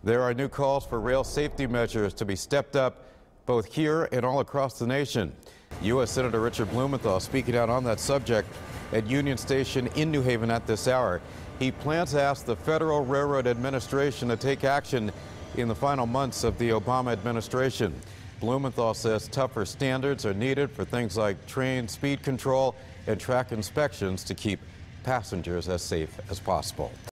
There are new calls for rail safety measures to be stepped up both here and all across the nation. U.S. Senator Richard Blumenthal speaking out on that subject at Union Station in New Haven at this hour. He plans to ask the Federal Railroad Administration to take action in the final months of the Obama administration. Blumenthal says tougher standards are needed for things like train speed control and track inspections to keep passengers as safe as possible.